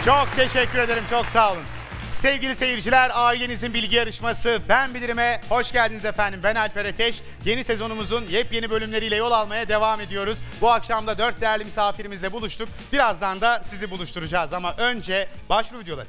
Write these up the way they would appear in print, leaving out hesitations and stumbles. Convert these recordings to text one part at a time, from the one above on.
Çok teşekkür ederim, çok sağ olun. Sevgili seyirciler, ailenizin bilgi yarışması Ben Bilir'ime hoş geldiniz efendim. Ben Alper Ateş. Yeni sezonumuzun yepyeni bölümleriyle yol almaya devam ediyoruz. Bu akşam da 4 değerli misafirimizle buluştuk. Birazdan da sizi buluşturacağız ama önce başvuru videoları.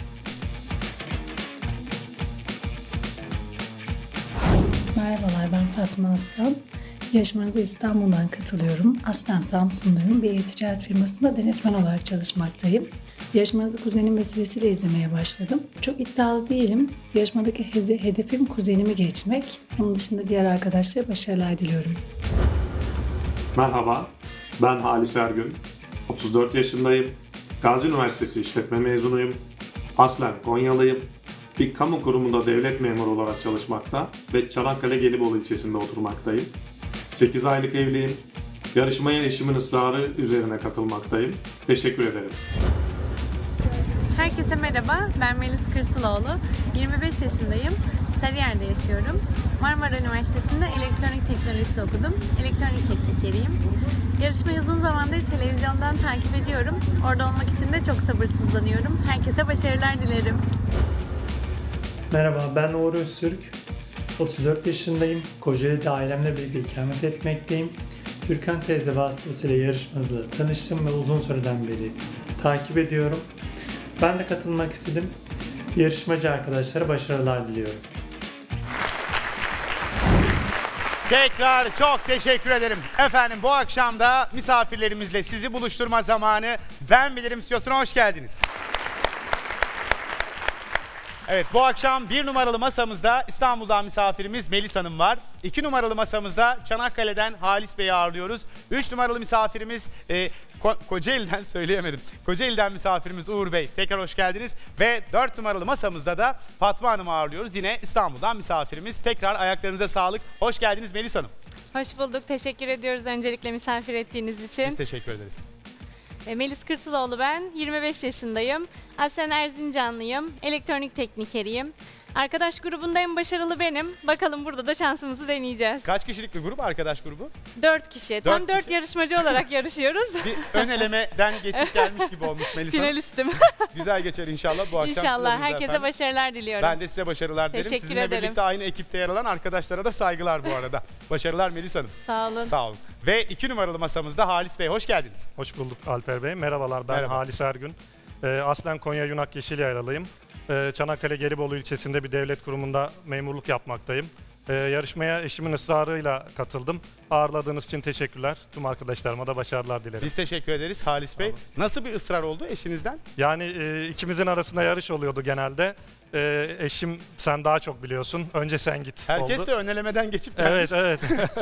Merhabalar, ben Fatma Aslan. Yarışmanıza İstanbul'dan katılıyorum. Aslen Samsunluyum. Bir e-ticaret firmasında denetmen olarak çalışmaktayım. Yarışmanızı kuzenim vesilesiyle izlemeye başladım. Çok iddialı değilim. Yarışmadaki hedefim kuzenimi geçmek. Onun dışında diğer arkadaşlara başarılar diliyorum. Merhaba, ben Halis Ergün. 34 yaşındayım. Gazi Üniversitesi İşletme mezunuyum. Aslen Konyalıyım. Bir kamu kurumunda devlet memuru olarak çalışmakta ve Çanakkale Gelibolu ilçesinde oturmaktayım. 8 aylık evliyim. Yarışmaya eşimin ısrarı üzerine katılmaktayım. Teşekkür ederim. Herkese merhaba, ben Melis Kırtıloğlu. 25 yaşındayım. Sarıyer'de yaşıyorum. Marmara Üniversitesi'nde elektronik teknolojisi okudum. Elektronik teknikeriyim. Yarışmayı uzun zamandır televizyondan takip ediyorum. Orada olmak için de çok sabırsızlanıyorum. Herkese başarılar dilerim. Merhaba, ben Uğur Öztürk. 34 yaşındayım. Kocaeli'de ailemle birlikte ikamet etmekteyim. Türkan teyze vasıtasıyla yarışmamızla tanıştım ve uzun süreden beri takip ediyorum. Ben de katılmak istedim. Yarışmacı arkadaşlara başarılar diliyorum. Tekrar çok teşekkür ederim. Efendim bu akşam da misafirlerimizle sizi buluşturma zamanı. Ben Bilirim stüdyosuna hoş geldiniz. Evet, bu akşam 1 numaralı masamızda İstanbul'dan misafirimiz Melis Hanım var. 2 numaralı masamızda Çanakkale'den Halis Bey'i ağırlıyoruz. 3 numaralı misafirimiz Kocaeli'den söyleyemedim. Kocaeli'den misafirimiz Uğur Bey. Tekrar hoş geldiniz. Ve 4 numaralı masamızda da Fatma Hanım'ı ağırlıyoruz. Yine İstanbul'dan misafirimiz. Tekrar ayaklarınıza sağlık. Hoş geldiniz Melis Hanım. Hoş bulduk. Teşekkür ediyoruz öncelikle misafir ettiğiniz için. Biz teşekkür ederiz. Melis Kırtıloğlu ben. 25 yaşındayım. Aslen Erzincanlıyım. Elektronik teknikeriyim. Arkadaş grubunda en başarılı benim. Bakalım burada da şansımızı deneyeceğiz. Kaç kişilik bir grup, arkadaş grubu? 4 kişi. Tam 4 kişi. yarışmacı olarak yarışıyoruz. Bir ön elemeden geçip gelmiş gibi olmuş Melis Hanım. Finalistim. Güzel geçer inşallah bu akşam. İnşallah. Herkese efendim. başarılar diliyorum. Ben de size başarılar dilerim. Teşekkür Sizinle ederim. birlikte aynı ekipte yer alan arkadaşlara da saygılar bu arada. Başarılar Melis Hanım. Sağ olun. Sağ olun. Ve 2 numaralı masamızda Halis Bey, hoş geldiniz. Hoş bulduk Alper Bey. Merhabalar, ben Merhaba. Halis Ergün. Aslen Konya Yunak Yeşilyaylalıyım. Çanakkale Gelibolu ilçesinde bir devlet kurumunda memurluk yapmaktayım. Yarışmaya eşimin ısrarıyla katıldım. Ağırladığınız için teşekkürler. Tüm arkadaşlarıma da başarılar dilerim. Biz teşekkür ederiz Halis Bey. Nasıl bir ısrar oldu eşinizden? Yani ikimizin arasında yarış oluyordu genelde. Eşim sen daha çok biliyorsun, önce sen git Herkes oldu. de ön elemeden geçip gelmiş. Evet.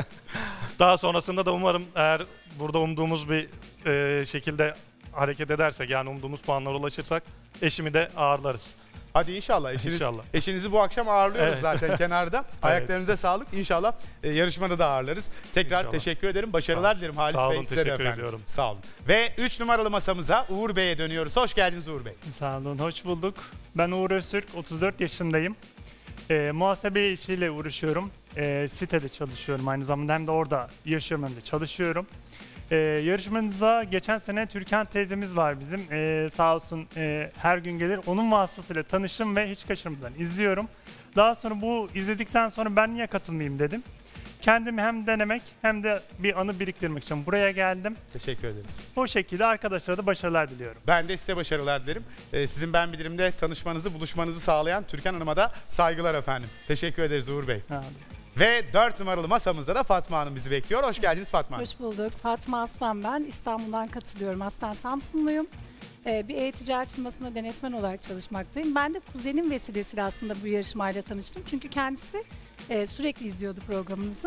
Daha sonrasında da umarım eğer burada umduğumuz bir şekilde hareket edersek, yani umduğumuz puanlara ulaşırsak eşimi de ağırlarız. Hadi inşallah. İnşallah. Eşinizi bu akşam ağırlıyoruz Evet. zaten kenarda. Ayaklarınıza sağlık. İnşallah yarışmada da ağırlarız. Tekrar İnşallah. teşekkür ederim. Başarılar dilerim Halis Sağ Bey. olun, Size de teşekkür efendim. ediyorum. Sağ olun. Ve 3 numaralı masamıza Uğur Bey'e dönüyoruz. Hoş geldiniz Uğur Bey. Sağ olun, hoş bulduk. Ben Uğur Öztürk, 34 yaşındayım. Muhasebe işiyle uğraşıyorum. Sitede çalışıyorum aynı zamanda, hem de orada yaşıyorum hem de çalışıyorum. Yarışmanıza geçen sene Türkan teyzemiz var bizim. Sağ olsun her gün gelir. Onun vasıtasıyla tanıştım ve hiç kaçırmadan izliyorum. Daha sonra bu izledikten sonra ben niye katılmayayım dedim. Kendimi hem denemek hem de bir anı biriktirmek için buraya geldim. Teşekkür ederiz. O şekilde arkadaşlara da başarılar diliyorum. Ben de size başarılar dilerim. Sizin Ben Bilirim'de tanışmanızı, buluşmanızı sağlayan Türkan Hanım'a da saygılar efendim. Teşekkür ederiz Uğur Bey. Hadi. Ve 4 numaralı masamızda da Fatma Hanım bizi bekliyor. Hoş geldiniz Fatma Hanım. Hoş bulduk. Fatma Aslan ben. İstanbul'dan katılıyorum. Aslen Samsunluyum. Bir e-ticaret firmasında denetmen olarak çalışmaktayım. Ben de kuzenim vesilesiyle aslında bu yarışmayla tanıştım. Çünkü kendisi sürekli izliyordu programınızı.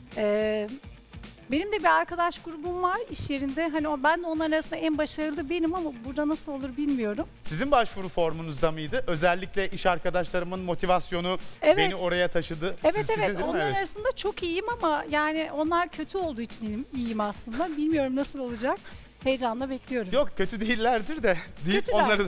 Benim de bir arkadaş grubum var iş yerinde. Hani ben de onların arasında en başarılı benim ama burada nasıl olur bilmiyorum. Sizin başvuru formunuzda mıydı? Özellikle iş arkadaşlarımın motivasyonu Evet. beni oraya taşıdı. Evet Sizin değil mi? onlar Evet. arasında çok iyiyim ama yani onlar kötü olduğu için iyiyim aslında. Bilmiyorum nasıl olacak. Heyecanla bekliyorum. Yok kötü değillerdir de deyip Kötüler. onları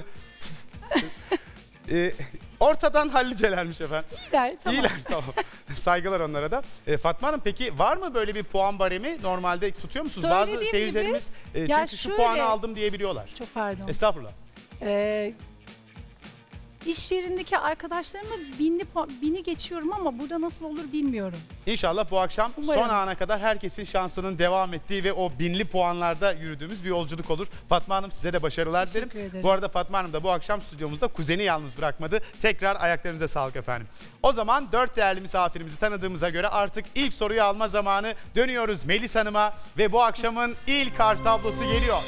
ortadan hallicelermiş efendim. İyiler, tamam. İyiler tamam. Saygılar onlara da. Fatma Hanım peki var mı böyle bir puan baremi? Normalde tutuyor musunuz? Bazı Söylediğim seyircilerimiz ya çünkü şu şöyle- puanı aldım diyebiliyorlar. Çok pardon. Estağfurullah. İş yerindeki arkadaşlarımla bini geçiyorum ama burada nasıl olur bilmiyorum. İnşallah bu akşam Umarım. son ana kadar herkesin şansının devam ettiği ve o binli puanlarda yürüdüğümüz bir yolculuk olur. Fatma Hanım size de başarılar dilerim. Teşekkür ederim. Bu arada Fatma Hanım da bu akşam stüdyomuzda kuzeni yalnız bırakmadı. Tekrar ayaklarınıza sağlık efendim. O zaman 4 değerli misafirimizi tanıdığımıza göre artık ilk soruyu alma zamanı. Dönüyoruz Melis Hanım'a ve bu akşamın ilk harf tablosu geliyor.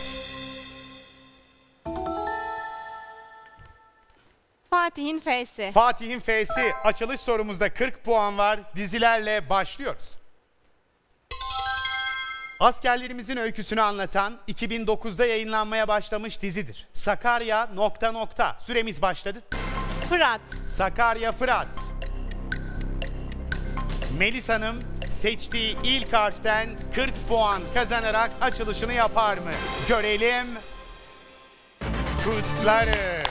Fatih'in F'si. Fatih'in F'si. Açılış sorumuzda 40 puan var. Dizilerle başlıyoruz. Askerlerimizin öyküsünü anlatan 2009'da yayınlanmaya başlamış dizidir. Sakarya ... Süremiz başladı. Fırat. Sakarya Fırat. Melis Hanım seçtiği ilk harften 40 puan kazanarak açılışını yapar mı? Görelim. Kutlarız.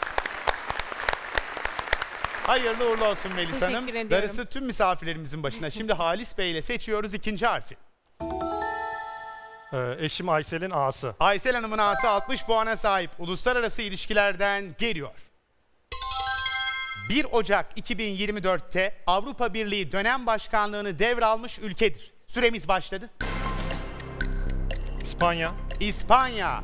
Hayırlı uğurlu olsun Melis Teşekkür Hanım. ediyorum. Darısı tüm misafirlerimizin başına. Şimdi Halis Bey ile seçiyoruz ikinci harfi. Eşim Aysel'in A'sı. Aysel Hanım'ın A'sı 60 puana sahip. Uluslararası ilişkilerden geliyor. 1 Ocak 2024'te Avrupa Birliği dönem başkanlığını devralmış ülkedir. Süremiz başladı. İspanya. İspanya.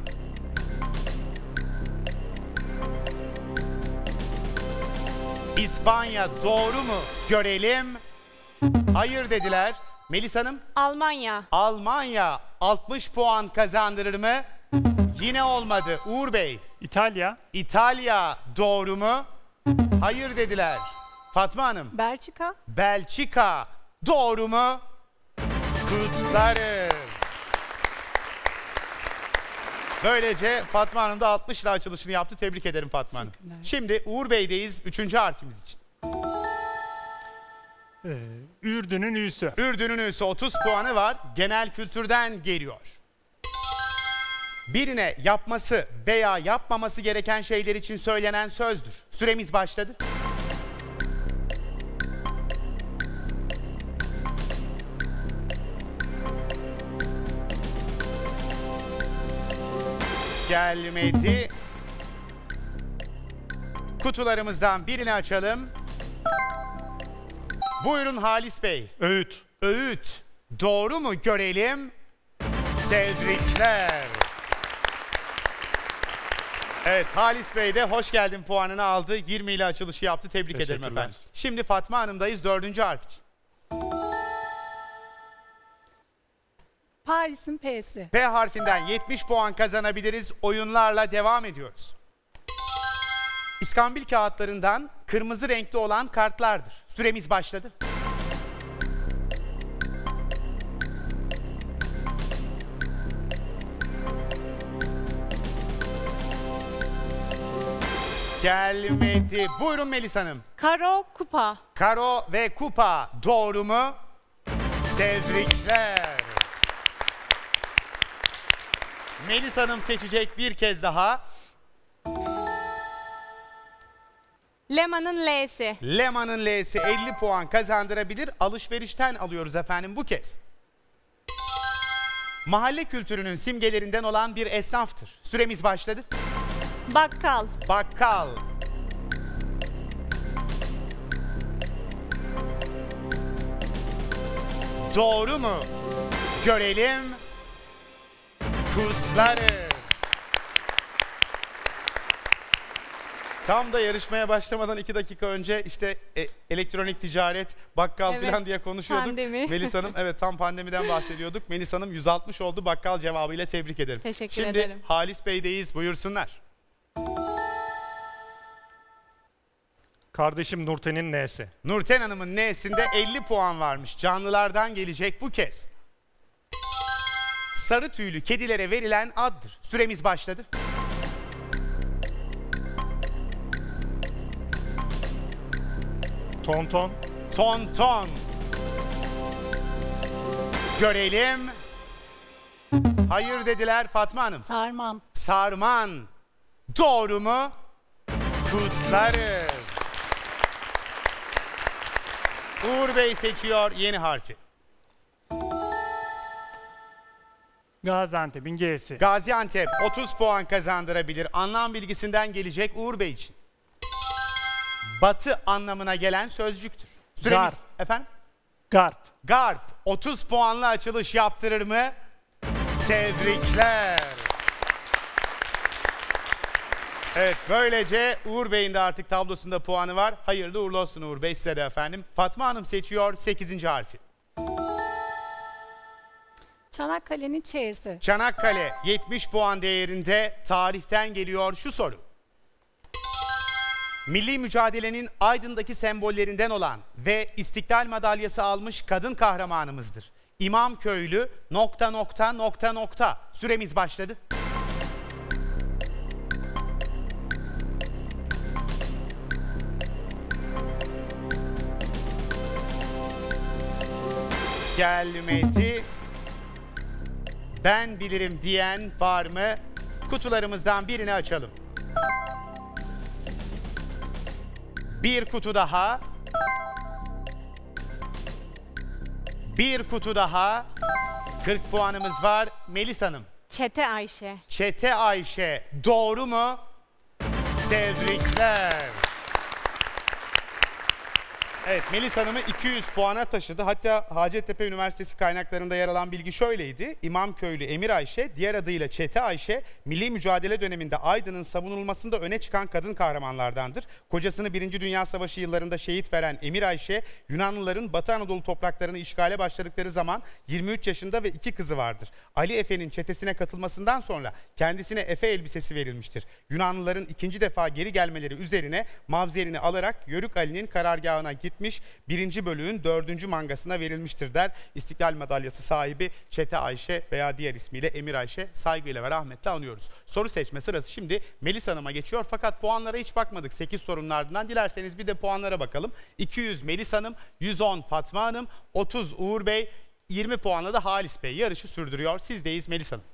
İspanya doğru mu? Görelim. Hayır dediler. Melis Hanım, Almanya. Almanya 60 puan kazandırır mı? Yine olmadı. Uğur Bey, İtalya. İtalya doğru mu? Hayır dediler. Fatma Hanım, Belçika. Belçika doğru mu? Kutlarız. Böylece Fatma Hanım da 60 ile açılışını yaptı. Tebrik ederim Fatma Hanım. Teşekkürler. Şimdi Uğur Bey'deyiz 3. harfimiz için. Ürdün'ün Ü'sü. Ürdün'ün Ü'sü 30 puanı var. Genel kültürden geliyor. Birine yapması veya yapmaması gereken şeyler için söylenen sözdür. Süremiz başladı. Gelmedi. Kutularımızdan birini açalım. Buyurun Halis Bey. Öğüt. Öğüt. Doğru mu görelim? Tebrikler. Evet, Halis Bey de hoş geldin puanını aldı. 20 ile açılışı yaptı. Tebrik ederim Teşekkürler. efendim. Şimdi Fatma Hanım'dayız 4. harf için. Paris'in P'si. P harfinden 70 puan kazanabiliriz. Oyunlarla devam ediyoruz. İskambil kağıtlarından kırmızı renkli olan kartlardır. Süremiz başladı. Gelmedi. Buyurun Melis Hanım. Karo, kupa. Karo ve kupa doğru mu? Tebrikler. Melis Hanım seçecek bir kez daha. Leman'ın L'si. Leman'ın L'si 50 puan kazandırabilir. Alışverişten alıyoruz efendim bu kez. Mahalle kültürünün simgelerinden olan bir esnaftır. Süremiz başladı. Bakkal. Bakkal. Doğru mu? Görelim. Kutlarız. Tam da yarışmaya başlamadan 2 dakika önce işte elektronik ticaret, bakkal Evet, falan diye konuşuyorduk. pandemi. Melis Hanım evet tam pandemiden bahsediyorduk. Melis Hanım 160 oldu bakkal cevabıyla tebrik ederim. Teşekkür Şimdi ederim. Halis Bey'deyiz buyursunlar. Kardeşim Nurten'in N'si. Nurten Hanım'ın N'sinde 50 puan varmış. Canlılardan gelecek bu kez. Sarı tüylü kedilere verilen addır. Süremiz başladı. Tonton. Tonton. Görelim. Hayır dediler Fatma Hanım. Sarman. Sarman. Doğru mu? Kutlarız. Uğur Bey seçiyor yeni harfi. Gaziantep'in G'si. Gaziantep 30 puan kazandırabilir. Anlam bilgisinden gelecek Uğur Bey için. Batı anlamına gelen sözcüktür. Süremiz. Garp. Efendim? Garp. Garp 30 puanla açılış yaptırır mı? Tebrikler. Evet, böylece Uğur Bey'in de artık tablosunda puanı var. Hayırlı uğurlu olsun Uğur Bey, size de efendim. Fatma Hanım seçiyor 8. harfi. Çanakkale'nin Ç'si. Çanakkale 70 puan değerinde, tarihten geliyor şu soru. Milli mücadelenin Aydın'daki sembollerinden olan ve İstiklal Madalyası almış kadın kahramanımızdır. İmamköylü ... Süremiz başladı. Gelmedi. Ben bilirim diyen var mı? Kutularımızdan birini açalım. Bir kutu daha. Bir kutu daha. 40 puanımız var. Melis Hanım. Çete Ayşe. Çete Ayşe. Doğru mu? Tebrikler. Evet, Melis Hanım'ı 200 puana taşıdı. Hatta Hacettepe Üniversitesi kaynaklarında yer alan bilgi şöyleydi. İmamköylü Emir Ayşe, diğer adıyla Çete Ayşe, milli mücadele döneminde Aydın'ın savunulmasında öne çıkan kadın kahramanlardandır. Kocasını 1. Dünya Savaşı yıllarında şehit veren Emir Ayşe, Yunanlıların Batı Anadolu topraklarını işgale başladıkları zaman 23 yaşında ve 2 kızı vardır. Ali Efe'nin çetesine katılmasından sonra kendisine Efe elbisesi verilmiştir. Yunanlıların 2. defa geri gelmeleri üzerine mavzerini alarak Yörük Ali'nin karargahına gitmiş, 1. bölüğün 4. mangasına verilmiştir der. İstiklal Madalyası sahibi Çete Ayşe veya diğer ismiyle Emir Ayşe, saygıyla ve rahmetle anıyoruz. Soru seçme sırası şimdi Melis Hanım'a geçiyor fakat puanlara hiç bakmadık 8 sorunun ardından. Dilerseniz bir de puanlara bakalım. 200 Melis Hanım, 110 Fatma Hanım, 30 Uğur Bey, 20 puanla da Halis Bey yarışı sürdürüyor. Sizdeyiz Melis Hanım.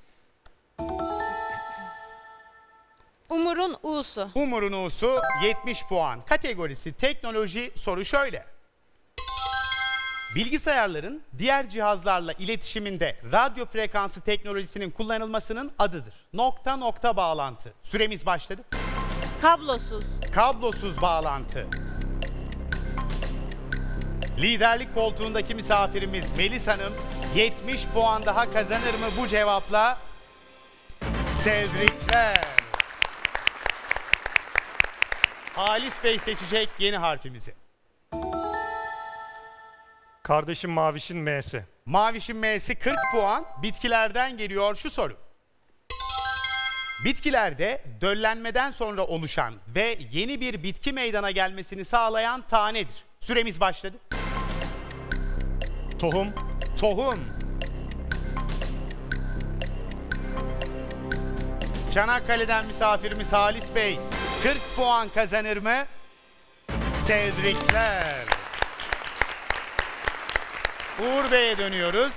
Umur'un U'su. Umur'un U'su 70 puan. Kategorisi teknoloji, soru şöyle. Bilgisayarların diğer cihazlarla iletişiminde radyo frekansı teknolojisinin kullanılmasının adıdır. ... bağlantı. Süremiz başladı. Kablosuz. Kablosuz bağlantı. Liderlik koltuğundaki misafirimiz Melis Hanım 70 puan daha kazanır mı bu cevapla? Tebrikler. Halis Bey seçecek yeni harfimizi. Kardeşim Maviş'in M'si. Maviş'in M'si 40 puan. Bitkilerden geliyor şu soru. Bitkilerde döllenmeden sonra oluşan ve yeni bir bitki meydana gelmesini sağlayan tanedir. Süremiz başladı. Tohum. Tohum. Çanakkale'den misafirimiz Halis Bey 40 puan kazanır mı? Tebrikler. Uğur Bey'e dönüyoruz.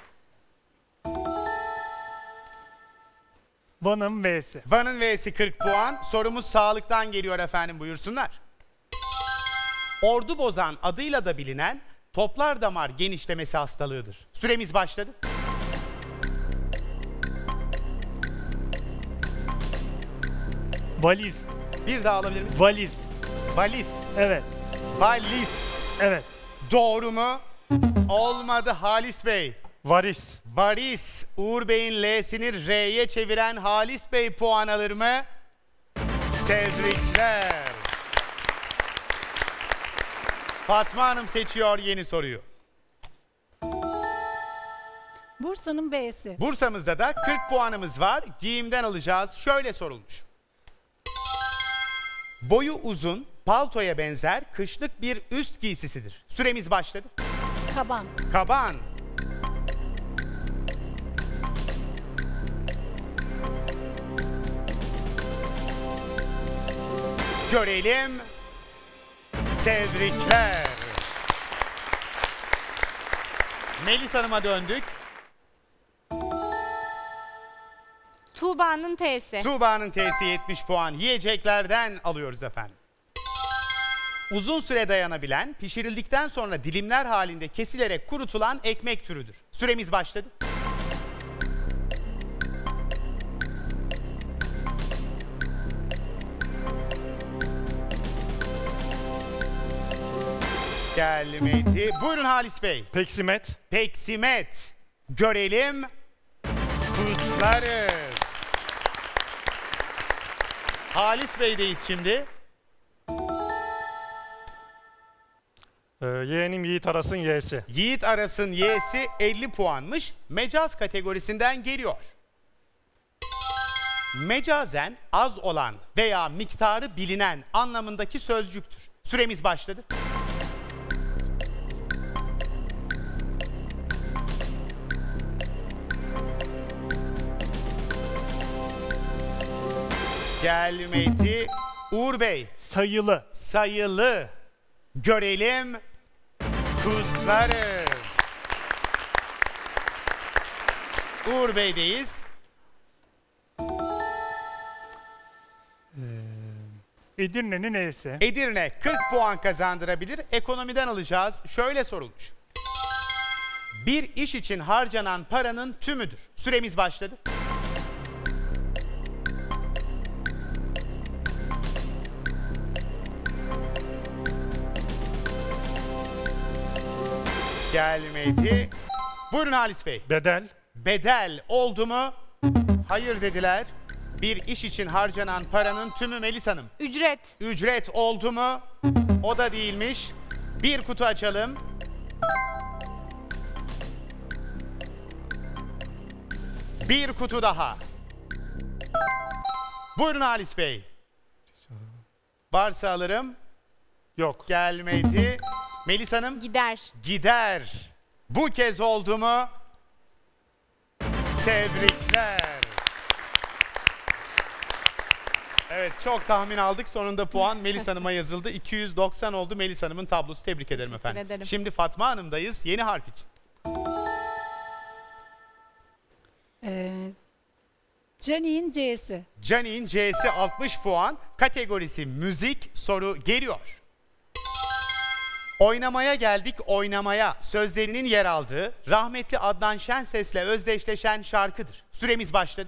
Van'ın V'si. Van'ın V'si 40 puan. Sorumuz sağlıktan geliyor efendim, buyursunlar. Ordu bozan adıyla da bilinen toplar damar genişlemesi hastalığıdır. Süremiz başladı. Valiz. Bir daha alabilir miyim? Valiz. Valiz. Evet. Valiz. Evet. Doğru mu? Olmadı Halis Bey. Varis. Varis. Uğur Bey'in L'sini R'ye çeviren Halis Bey puan alır mı? Tebrikler. Fatma Hanım seçiyor yeni soruyu. Bursa'nın B'si. Bursa'mızda da 40 puanımız var. Giyimden alacağız. Şöyle sorulmuş. Boyu uzun, paltoya benzer kışlık bir üst giysisidir. Süremiz başladı. Kaban. Kaban. Görelim. Tebrikler. Melis Hanım'a döndük. Tuğba'nın T'si. Tuğba'nın T'si 70 puan. Yiyeceklerden alıyoruz efendim. Uzun süre dayanabilen, pişirildikten sonra dilimler halinde kesilerek kurutulan ekmek türüdür. Süremiz başladı. Gelmedi. Buyurun Halis Bey. Peksimet. Peksimet. Görelim. Kutlarız. Halis Bey'deyiz şimdi. Yeğenim Yiğit Aras'ın Y'si. Yiğit Aras'ın Y'si 50 puanmış. Mecaz kategorisinden geliyor. Mecazen az olan veya miktarı bilinen anlamındaki sözcüktür. Süremiz başladı. Gelmedi. Uğur Bey. Sayılı. Sayılı. Görelim. Kutlarız. Uğur Bey'deyiz. Edirne'nin E'si. Edirne 40 puan kazandırabilir. Ekonomiden alacağız. Şöyle sorulmuş. Bir iş için harcanan paranın tümüdür. Süremiz başladı. Gelmedi. Buyurun Halis Bey. Bedel. Bedel oldu mu? Hayır dediler. Bir iş için harcanan paranın tümü Melis Hanım. Ücret. Ücret oldu mu? O da değilmiş. Bir kutu açalım. Bir kutu daha. Buyurun Halis Bey. Varsa alırım. Yok. Gelmedi. Melis Hanım. Gider. Gider. Bu kez oldu mu? Tebrikler. Evet, çok tahmin aldık. Sonunda puan Melis Hanım'a yazıldı. 290 oldu Melis Hanım'ın tablosu. Tebrik ederim efendim. ederim. Şimdi Fatma Hanım'dayız. Yeni harf için. Cani'nin C'si. Cani'nin C'si 60 puan. Kategorisi müzik. Soru geliyor. Oynamaya geldik oynamaya sözlerinin yer aldığı rahmetli Adnan Şenses'le özdeşleşen şarkıdır. Süremiz başladı.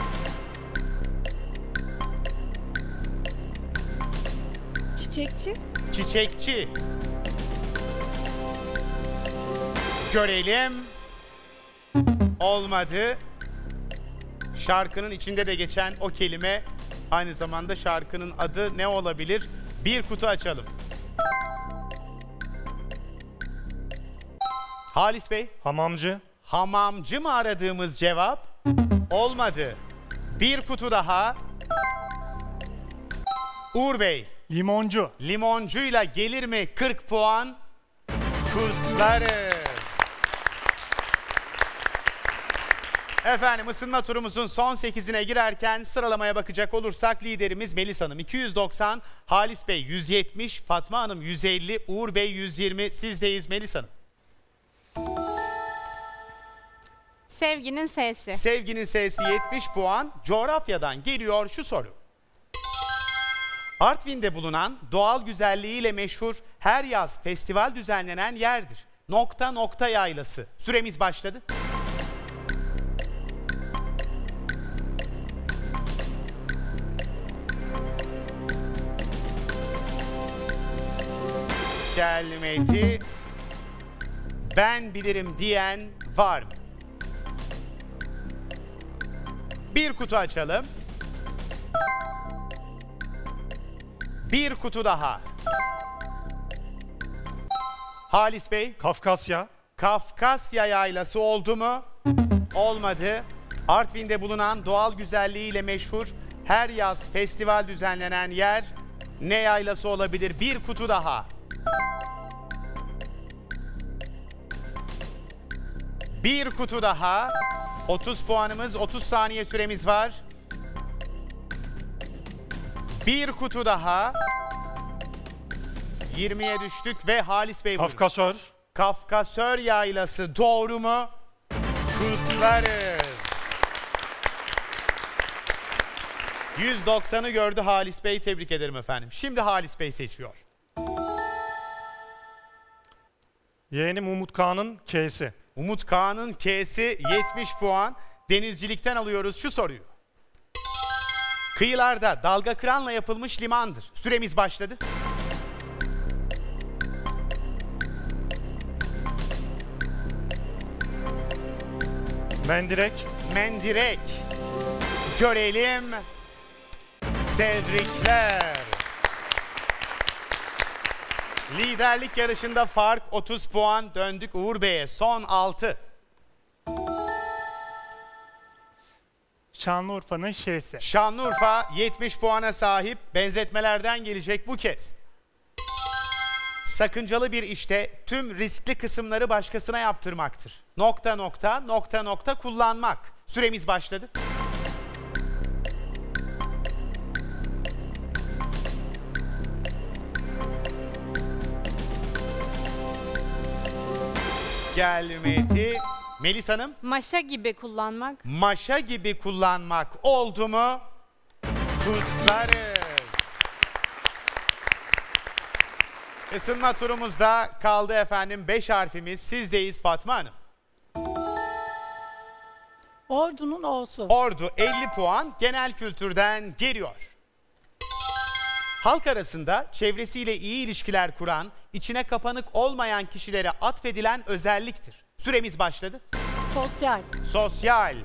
Çiçekçi. Çiçekçi. Görelim. Olmadı. Şarkının içinde de geçen o kelime aynı zamanda şarkının adı ne olabilir? Bir kutu açalım. Halis Bey. Hamamcı. Hamamcı mı aradığımız cevap? Olmadı. Bir kutu daha. Uğur Bey. Limoncu. Limoncuyla gelir mi 40 puan? Kutlarız. Efendim ısınma turumuzun son 8'ine girerken sıralamaya bakacak olursak liderimiz Melis Hanım 290, Halis Bey 170, Fatma Hanım 150, Uğur Bey 120. Sizdeyiz Melis Hanım. Sevginin S'si. Sevginin S'si 70 puan. Coğrafyadan geliyor şu soru. Artvin'de bulunan doğal güzelliğiyle meşhur her yaz festival düzenlenen yerdir. Nokta nokta yaylası. Süremiz başladı. Gelmedi. Ben bilirim diyen var mı? Bir kutu açalım. Bir kutu daha. Halis Bey. Kafkasya. Kafkasya yaylası oldu mu? Olmadı. Artvin'de bulunan doğal güzelliğiyle meşhur her yaz festival düzenlenen yer ne yaylası olabilir? Bir kutu daha. Bir kutu daha. 30 puanımız, 30 saniye süremiz var. Bir kutu daha. 20'ye düştük ve Halis Bey buyurun. Kafkasör. Kafkasör yaylası doğru mu? Kutlarız. 190'ı gördü Halis Bey. Tebrik ederim efendim. Şimdi Halis Bey seçiyor. Yeğenim Umut Kağan'ın K'si. Umut Kağan'ın K'si 70 puan. Denizcilikten alıyoruz şu soruyu. Kıyılarda dalga kıranla yapılmış limandır. Süremiz başladı. Mendirek. Mendirek. Görelim. Tebrikler. Liderlik yarışında fark 30 puan. Döndük Uğur Bey'e. Son 6. Şanlıurfa'nın Ş'si. Şanlıurfa 70 puana sahip. Benzetmelerden gelecek bu kez. Sakıncalı bir işte tüm riskli kısımları başkasına yaptırmaktır. Nokta nokta nokta nokta kullanmak. Süremiz başladı. Gelmedi. Melis Hanım. Maşa gibi kullanmak. Maşa gibi kullanmak oldu mu? Kutlarız. Isınma turumuzda kaldı efendim 5 harfimiz. Sizdeyiz Fatma Hanım. Ordu'nun O'su. Ordu 50 puan genel kültürden geliyor. Halk arasında çevresiyle iyi ilişkiler kuran, içine kapanık olmayan kişilere atfedilen özelliktir. Süremiz başladı. Sosyal. Sosyal.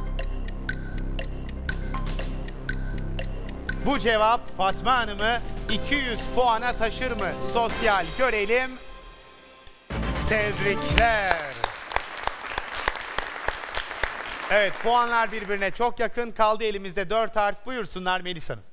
Bu cevap Fatma Hanım'ı 200 puana taşır mı? Sosyal görelim. Tebrikler. Evet, puanlar birbirine çok yakın. Kaldı elimizde 4 harf. Buyursunlar Melis Hanım.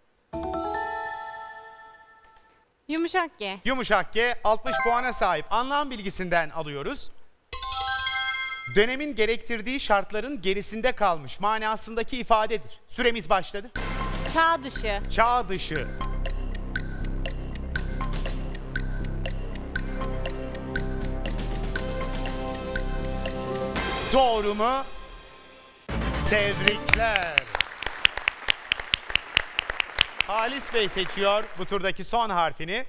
Yumuşak G. Yumuşak G 60 puana sahip. Anlam bilgisinden alıyoruz. Dönemin gerektirdiği şartların gerisinde kalmış manasındaki ifadedir. Süremiz başladı. Çağ dışı. Çağ dışı. Doğru mu? Tebrikler. Halis Bey seçiyor bu turdaki son harfini.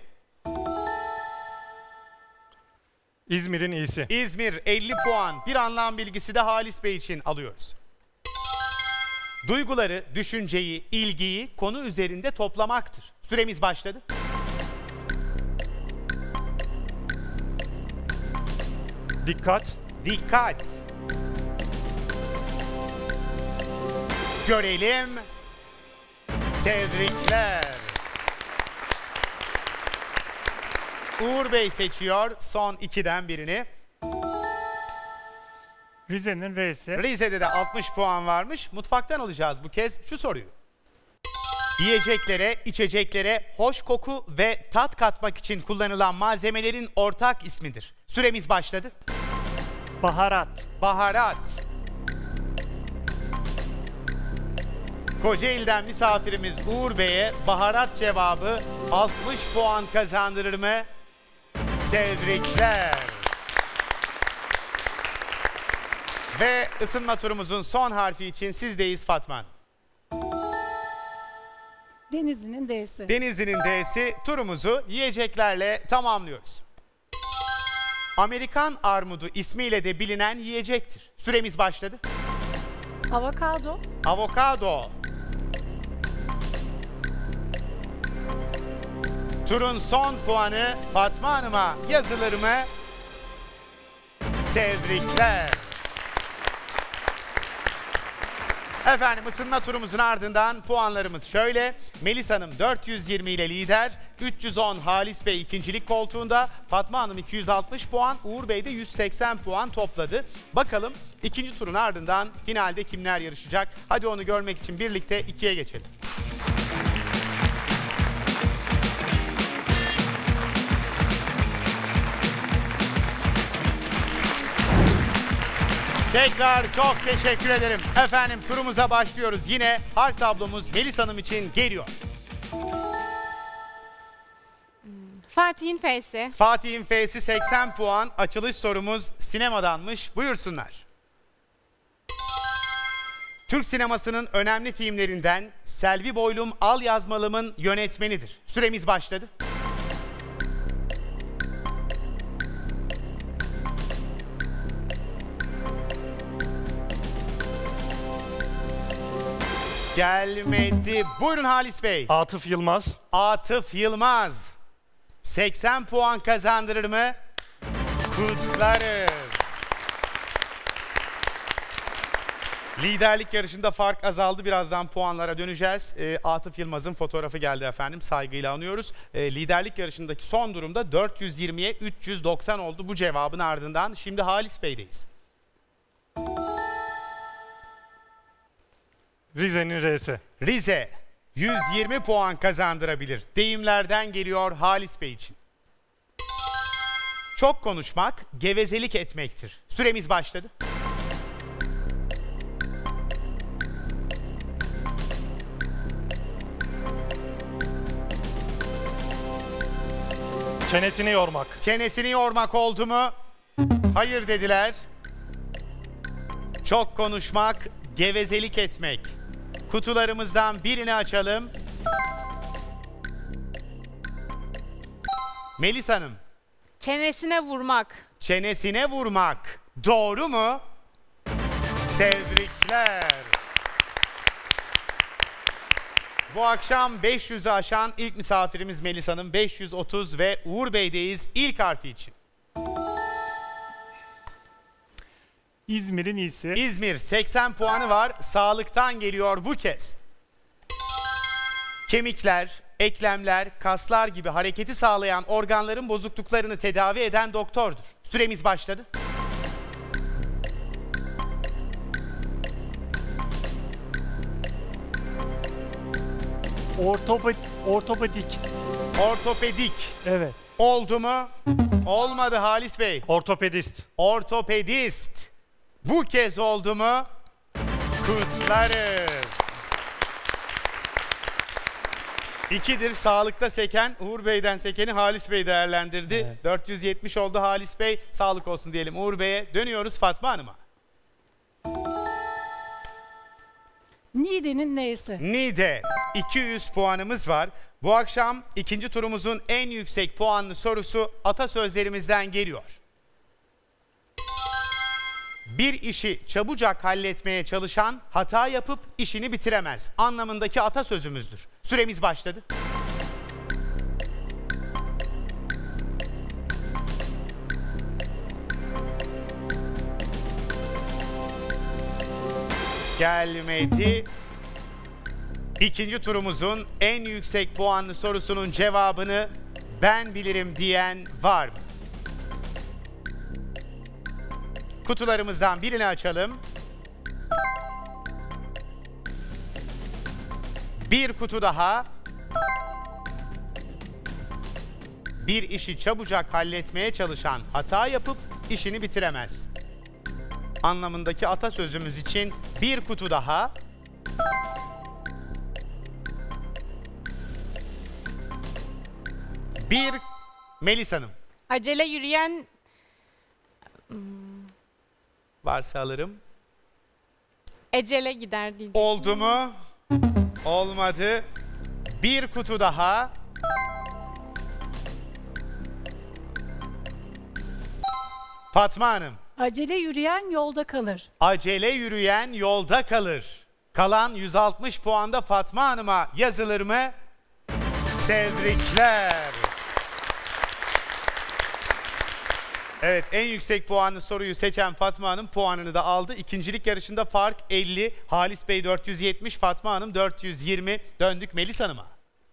İzmir'in iyisi. İzmir 50 puan. Bir anlam bilgisi de Halis Bey için alıyoruz. Duyguları, düşünceyi, ilgiyi konu üzerinde toplamaktır. Süremiz başladı. Dikkat. Dikkat. Görelim. Tebrikler. Uğur Bey seçiyor son 2'den birini. Rize'nin R'si. Rize'de de 60 puan varmış. Mutfaktan alacağız bu kez şu soruyu. Yiyeceklere, içeceklere hoş koku ve tat katmak için kullanılan malzemelerin ortak ismidir. Süremiz başladı. Baharat. Baharat. Kocaeli'den misafirimiz Uğur Bey'e baharat cevabı 60 puan kazandırır mı? Tebrikler. Ve ısınma turumuzun son harfi için sizdeyiz Fatma Hanım. Denizli'nin D'si. Denizli'nin D'si. Turumuzu yiyeceklerle tamamlıyoruz. Amerikan armudu ismiyle de bilinen yiyecektir. Süremiz başladı. Avokado. Avokado. Turun son puanı Fatma Hanım'a yazılır mı? Tebrikler. Efendim ısınma turumuzun ardından puanlarımız şöyle. Melis Hanım 420 ile lider, 310 Halis Bey ikincilik koltuğunda, Fatma Hanım 260 puan, Uğur Bey de 180 puan topladı. Bakalım ikinci turun ardından finalde kimler yarışacak? Hadi onu görmek için birlikte 2'ye geçelim. Tekrar çok teşekkür ederim. Efendim turumuza başlıyoruz. Yine harf tablomuz Melis Hanım için geliyor. Fatih'in F'si. Fatih'in F'si 80 puan. Açılış sorumuz sinemadanmış. Buyursunlar. Türk sinemasının önemli filmlerinden Selvi Boylum Al Yazmalım'ın yönetmenidir. Süremiz başladı. Gelmedi. Buyurun Halis Bey. Atıf Yılmaz. Atıf Yılmaz. 80 puan kazandırır mı? Kutlarız. Liderlik yarışında fark azaldı. Birazdan puanlara döneceğiz. Atıf Yılmaz'ın fotoğrafı geldi efendim. Saygıyla anıyoruz. Liderlik yarışındaki son durumda 420'ye 390 oldu bu cevabın ardından. Şimdi Halis Bey'deyiz. Rize'nin R'si. Rize 120 puan kazandırabilir. Deyimlerden geliyor Halis Bey için. Çok konuşmak, gevezelik etmektir. Süremiz başladı. Çenesini yormak. Çenesini yormak oldu mu? Hayır dediler. Çok konuşmak, gevezelik etmek. Kutularımızdan birini açalım. Melis Hanım. Çenesine vurmak. Çenesine vurmak. Doğru mu? Tebrikler. Bu akşam 500'ü aşan ilk misafirimiz Melis Hanım. 530 ve Uğur Bey'deyiz ilk harfi için. İzmir'in iyisi. İzmir 80 puanı var. Sağlıktan geliyor bu kez. Kemikler, eklemler, kaslar gibi hareketi sağlayan organların bozukluklarını tedavi eden doktordur. Süremiz başladı. Ortopedik. Ortopedik. Evet. Oldu mu? Olmadı Halis Bey. Ortopedist. Ortopedist. Bu kez oldu mu? Kutlarız. İkidir sağlıkta seken, Uğur Bey'den sekeni Halis Bey değerlendirdi. Evet. 470 oldu Halis Bey. Sağlık olsun diyelim Uğur Bey'e. Dönüyoruz Fatma Hanım'a. Niğde'nin N'si. Niğde 200 puanımız var. Bu akşam ikinci turumuzun en yüksek puanlı sorusu atasözlerimizden geliyor. Bir işi çabucak halletmeye çalışan hata yapıp işini bitiremez anlamındaki atasözümüzdür. Süremiz başladı. Gelmedi. İkinci turumuzun en yüksek puanlı sorusunun cevabını ben bilirim diyen var mı? Kutularımızdan birini açalım. Bir kutu daha. Bir işi çabucak halletmeye çalışan hata yapıp işini bitiremez anlamındaki atasözümüz için bir kutu daha. Bir Melis Hanım. Acele yürüyen... Varsa alırım. Ecele gider diyecektim. Oldu mu? Olmadı. Bir kutu daha. Fatma Hanım. Acele yürüyen yolda kalır. Acele yürüyen yolda kalır. Kalan 160 puanda Fatma Hanım'a yazılır mı? Tebrikler. Evet, en yüksek puanlı soruyu seçen Fatma Hanım puanını da aldı. İkincilik yarışında fark 50. Halis Bey 470, Fatma Hanım 420. Döndük Melis Hanım'a.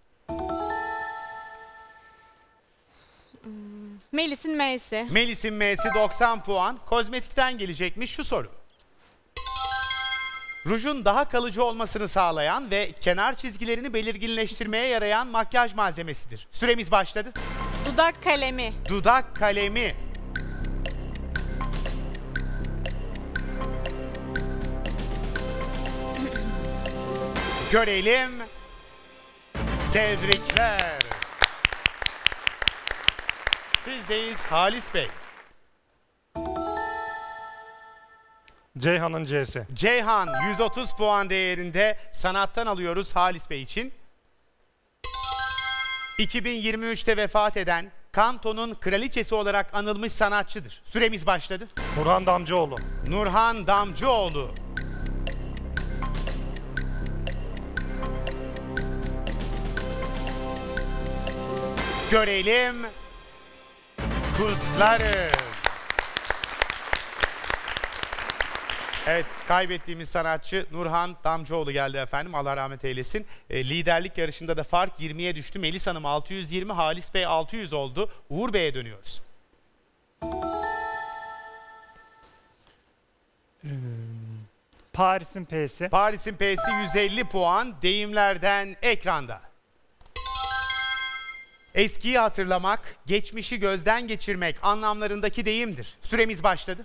Melis'in M'si. Melis'in M'si 90 puan. Kozmetikten gelecekmiş şu soru. Rujun daha kalıcı olmasını sağlayan ve kenar çizgilerini belirginleştirmeye yarayan makyaj malzemesidir. Süremiz başladı. Dudak kalemi. Dudak kalemi. Görelim. Tebrikler. Sizdeyiz Halis Bey. Ceyhan'ın C'si. Ceyhan 130 puan değerinde sanattan alıyoruz Halis Bey için. 2023'te vefat eden Kanto'nun kraliçesi olarak anılmış sanatçıdır. Süremiz başladı. Nurhan Damcıoğlu. Nurhan Damcıoğlu. Görelim. Kutlarız. Evet, kaybettiğimiz sanatçı Nurhan Damcıoğlu geldi efendim. Allah rahmet eylesin. Liderlik yarışında da fark 20'ye düştü. Melis Hanım 620, Halis Bey 600 oldu. Uğur Bey'e dönüyoruz. Paris'in P'si. Paris'in P'si 150 puan. Deyimlerden ekranda. Eskiyi hatırlamak, geçmişi gözden geçirmek anlamlarındaki deyimdir. Süremiz başladı.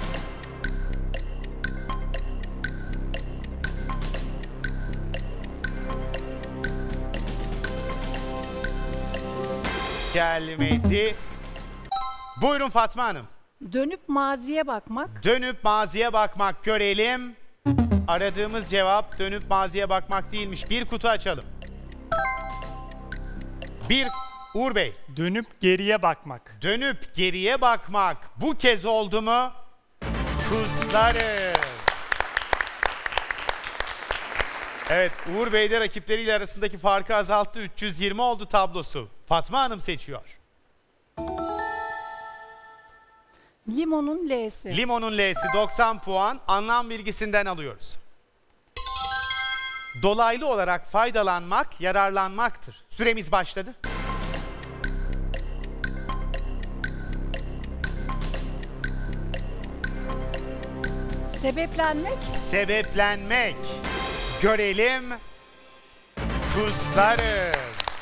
Gelmedi. Buyurun Fatma Hanım. Dönüp maziye bakmak. Dönüp maziye bakmak, görelim. Aradığımız cevap dönüp maziye bakmak değilmiş. Bir kutu açalım. Uğur Bey. Dönüp geriye bakmak. Dönüp geriye bakmak. Bu kez oldu mu? Kutlarız. Evet, Uğur Bey de rakipleriyle arasındaki farkı azalttı. 320 oldu tablosu. Fatma Hanım seçiyor. Limonun L'si. Limonun L'si 90 puan. Anlam bilgisinden alıyoruz. Dolaylı olarak faydalanmak, yararlanmaktır. Süremiz başladı. Sebeplenmek. Sebeplenmek. Görelim. Kutlarız.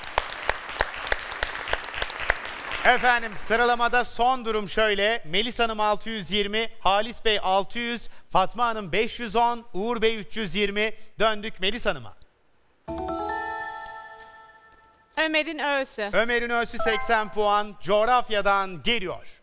Efendim sıralamada son durum şöyle. Melis Hanım 620, Halis Bey 600, Fatma Hanım 510, Uğur Bey 320. Döndük Melis Hanım'a. Ömer'in Ö'sü. Ömer'in Ö'sü 80 puan. Coğrafyadan geliyor.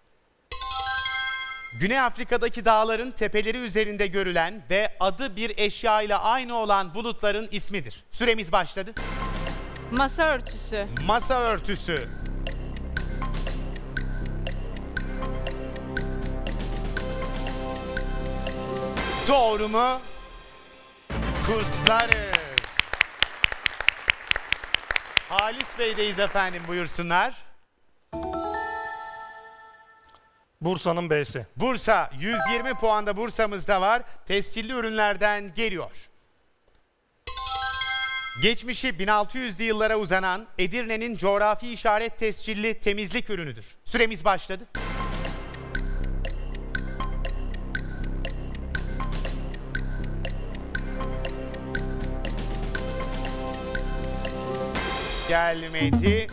Güney Afrika'daki dağların tepeleri üzerinde görülen ve adı bir eşya ile aynı olan bulutların ismidir. Süremiz başladı. Masa örtüsü. Masa örtüsü. Doğru mu? Kutlarız. Halis Bey'deyiz efendim, buyursunlar. Bursa'nın B'si. Bursa 120 puanda Bursa'mızda var. Tescilli ürünlerden geliyor. Geçmişi 1600'lü yıllara uzanan Edirne'nin coğrafi işaret tescilli temizlik ürünüdür. Süremiz başladı. Gelmedi.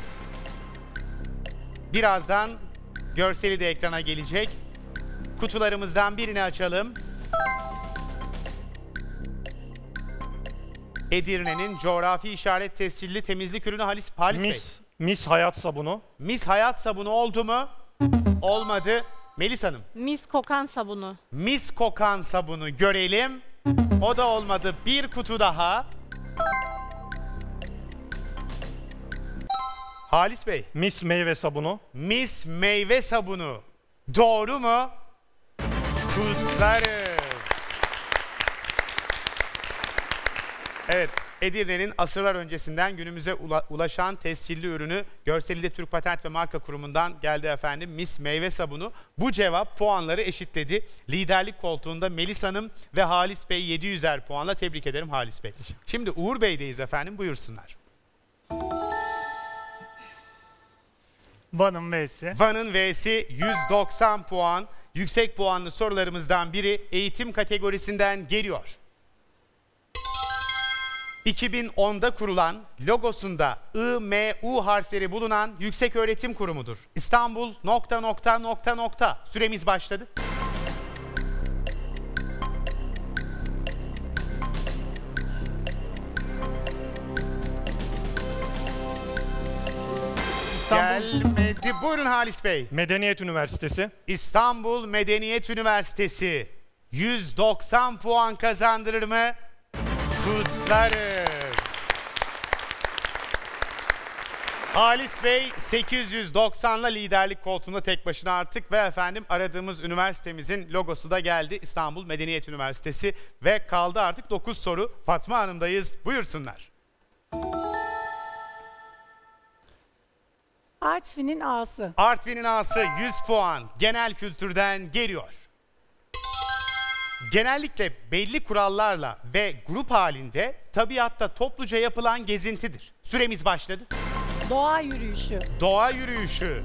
Birazdan görseli de ekrana gelecek. Kutularımızdan birini açalım. Edirne'nin coğrafi işaret tescilli temizlik ürünü Halis Bey. Mis hayat sabunu. Mis hayat sabunu oldu mu? Olmadı. Melis Hanım. Mis kokan sabunu. Mis kokan sabunu görelim. O da olmadı. Bir kutu daha. Halis Bey. Mis meyve sabunu. Mis meyve sabunu. Doğru mu? Kutlarız. Evet, Edirne'nin asırlar öncesinden günümüze ulaşan tescilli ürünü, görseli de Türk Patent ve Marka Kurumu'ndan geldi efendim. Mis meyve sabunu. Bu cevap puanları eşitledi. Liderlik koltuğunda Melis Hanım ve Halis Bey 700'er puanla. Tebrik ederim Halis Bey. Şimdi Uğur Bey'deyiz efendim, buyursunlar. Van'ın V'si. Van'ın V'si 190 puan. Yüksek puanlı sorularımızdan biri eğitim kategorisinden geliyor. 2010'da kurulan, logosunda I-M-U harfleri bulunan yükseköğretim kurumudur. İstanbul ... Süremiz başladı. Gelmedi. Buyurun Halis Bey. Medeniyet Üniversitesi. İstanbul Medeniyet Üniversitesi 190 puan kazandırır mı? Kutlarız. Halis Bey 890'la liderlik koltuğunda tek başına artık ve efendim aradığımız üniversitemizin logosu da geldi. İstanbul Medeniyet Üniversitesi ve kaldı artık 9 soru. Fatma Hanım'dayız. Buyursunlar. Artvin'in A'sı. Artvin'in A'sı 100 puan. Genel kültürden geliyor. Genellikle belli kurallarla ve grup halinde tabiatta topluca yapılan gezintidir. Süremiz başladı. Doğa yürüyüşü. Doğa yürüyüşü.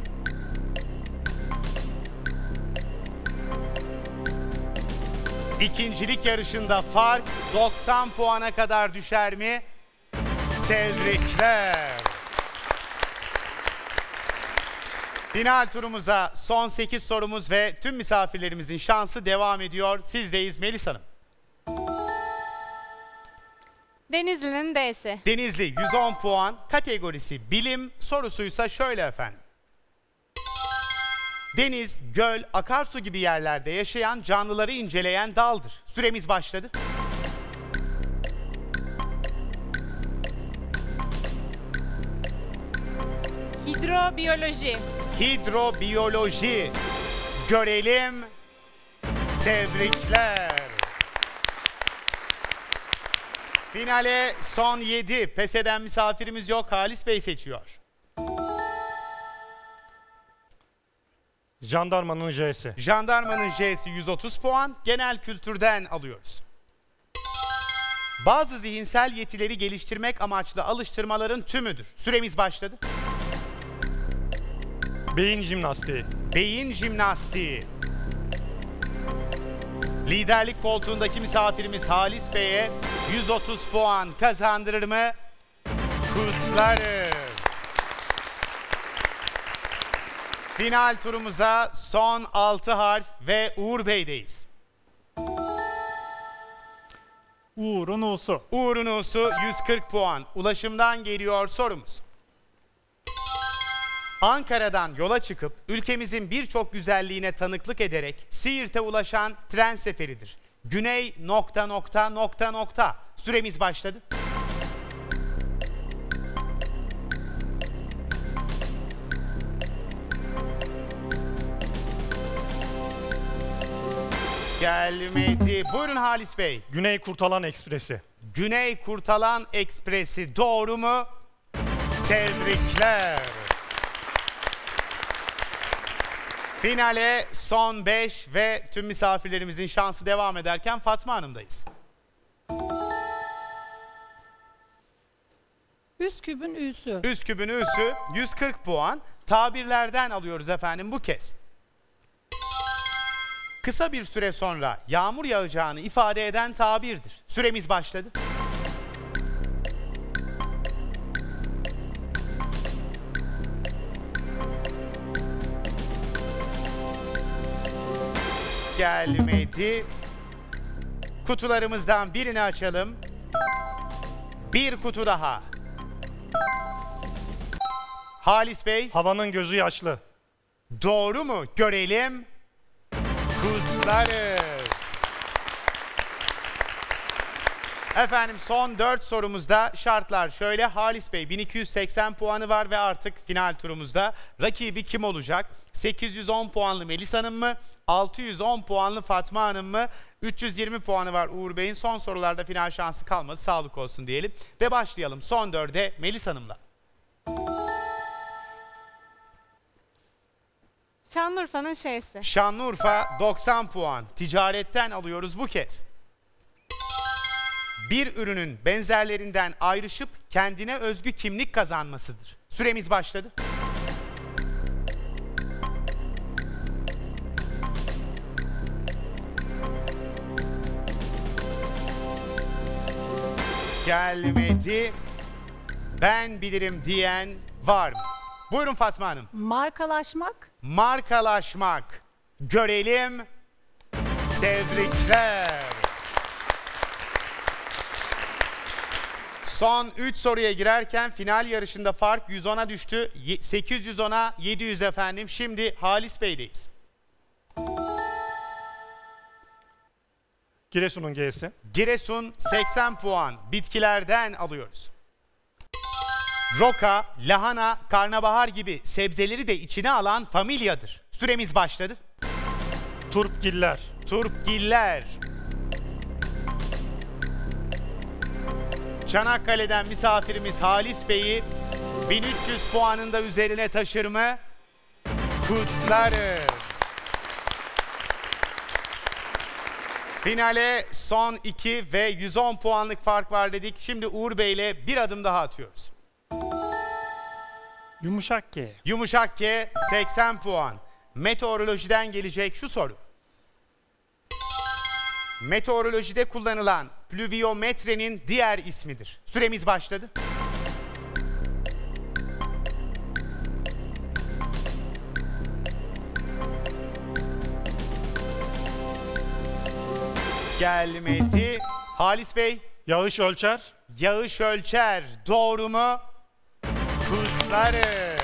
İkincilik yarışında fark 90 puana kadar düşer mi? Tebrikler. Final turumuza son 8 sorumuz ve tüm misafirlerimizin şansı devam ediyor. Sizdeyiz Melis Hanım. Denizli'nin D'si. Denizli 110 puan, kategorisi bilim, sorusuysa şöyle efendim. Deniz, göl, akarsu gibi yerlerde yaşayan canlıları inceleyen daldır. Süremiz başladı. Hidrobiyoloji. Hidrobiyoloji. Görelim. Tebrikler. Finale son 7. Pes eden misafirimiz yok. Halis Bey seçiyor. Jandarmanın J'si. Jandarmanın J'si 130 puan. Genel kültürden alıyoruz. Bazı zihinsel yetileri geliştirmek amaçlı alıştırmaların tümüdür. Süremiz başladı. Beyin jimnastiği. Beyin jimnastiği. Liderlik koltuğundaki misafirimiz Halis Bey'e 130 puan kazandırır mı? Kutlarız. Final turumuza son 6 harf ve Uğur Bey'deyiz. Uğur'un U'su. Uğur'un U'su 140 puan. Ulaşımdan geliyor sorumuz. Ankara'dan yola çıkıp ülkemizin birçok güzelliğine tanıklık ederek Siirt'e ulaşan tren seferidir. Güney ... Süremiz başladı. Gelmedi. Buyurun Halis Bey. Güney Kurtalan Ekspresi. Güney Kurtalan Ekspresi doğru mu? Tebrikler. Finale son 5 ve tüm misafirlerimizin şansı devam ederken Fatma Hanım'dayız. Üsküp'ün Ü'sü. Üsküp'ün Ü'sü 140 puan. Tabirlerden alıyoruz efendim bu kez. Kısa bir süre sonra yağmur yağacağını ifade eden tabirdir. Süremiz başladı. Gelmedi. Kutularımızdan birini açalım. Bir kutu daha. Halis Bey. Havanın gözü yaşlı. Doğru mu? Görelim. Kutlarız. Efendim son 4 sorumuzda şartlar şöyle. Halis Bey 1280 puanı var ve artık final turumuzda rakibi kim olacak? 810 puanlı Melis Hanım mı? 610 puanlı Fatma Hanım mı? 320 puanı var Uğur Bey'in. Son sorularda final şansı kalmadı. Sağlık olsun diyelim. Ve başlayalım son 4'e Melis Hanım'la. Şanlıurfa'nın Ş'si. Şanlıurfa 90 puan. Ticaretten alıyoruz bu kez. Bir ürünün benzerlerinden ayrışıp kendine özgü kimlik kazanmasıdır. Süremiz başladı. Gelmedi. Ben bilirim diyen var mı? Buyurun Fatma Hanım. Markalaşmak. Markalaşmak. Görelim. Tebrikler. Son 3 soruya girerken final yarışında fark 110'a düştü. 810'a 700 efendim. Şimdi Halis Bey'deyiz. Giresun'un G'si. Giresun 80 puan. Bitkilerden alıyoruz. Roka, lahana, karnabahar gibi sebzeleri de içine alan familyadır. Süremiz başladı. Turpgiller. Turpgiller. Çanakkale'den misafirimiz Halis Bey'i 1300 puanın da üzerine taşır mı? Kutlarız. Finale son 2 ve 110 puanlık fark var dedik. Şimdi Uğur Bey ile bir adım daha atıyoruz. Yumuşak G. Yumuşak G 80 puan. Meteorolojiden gelecek şu soru. Meteorolojide kullanılan pluviometrenin diğer ismidir. Süremiz başladı. Gelmedi. Halis Bey. Yağış ölçer. Yağış ölçer. Doğru mu? Kutlarız.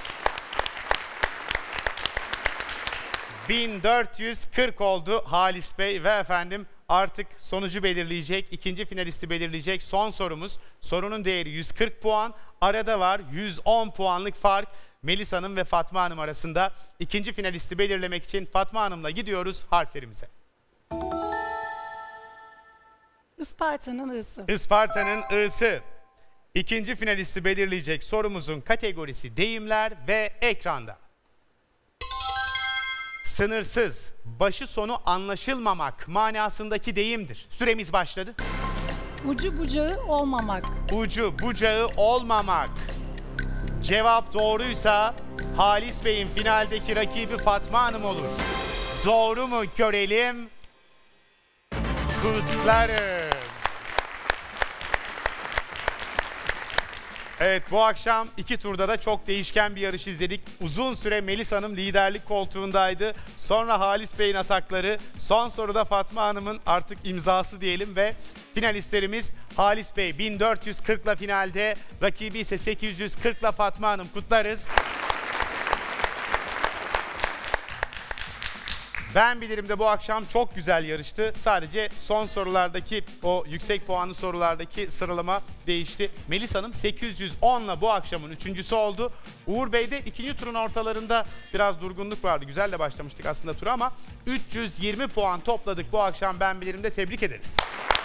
1440 oldu Halis Bey ve efendim artık sonucu belirleyecek, ikinci finalisti belirleyecek son sorumuz. Sorunun değeri 140 puan. Arada var 110 puanlık fark. Melis Hanım ve Fatma Hanım arasında ikinci finalisti belirlemek için Fatma Hanım'la gidiyoruz harflerimize. Isparta'nın I'sı. Isparta'nın I'sı. İkinci finalisti belirleyecek sorumuzun kategorisi deyimler ve ekranda. Sınırsız, başı sonu anlaşılmamak manasındaki deyimdir. Süremiz başladı. Ucu bucağı olmamak. Ucu bucağı olmamak. Cevap doğruysa Halis Bey'in finaldeki rakibi Fatma Hanım olur. Doğru mu görelim? Kutlarız. Evet, bu akşam 2 turda da çok değişken bir yarış izledik. Uzun süre Melis Hanım liderlik koltuğundaydı. Sonra Halis Bey'in atakları, son soruda Fatma Hanım'ın artık imzası diyelim ve finalistlerimiz Halis Bey 1440'la finalde, rakibi ise 840'la Fatma Hanım. Kutlarız. Ben bilirim de bu akşam çok güzel yarıştı. Sadece son sorulardaki o yüksek puanlı sorulardaki sıralama değişti. Melis Hanım 810'la bu akşamın üçüncüsü oldu. Uğur Bey de ikinci turun ortalarında biraz durgunluk vardı. Güzel de başlamıştık aslında tura ama 320 puan topladık bu akşam, ben bilirim de tebrik ederiz.